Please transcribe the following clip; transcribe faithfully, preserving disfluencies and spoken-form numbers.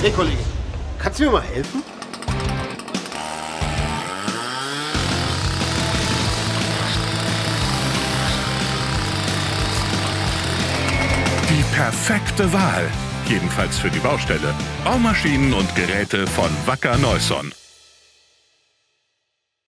Hey Kollege, kannst du mir mal helfen? Die perfekte Wahl. Jedenfalls für die Baustelle. Baumaschinen und Geräte von Wacker Neuson.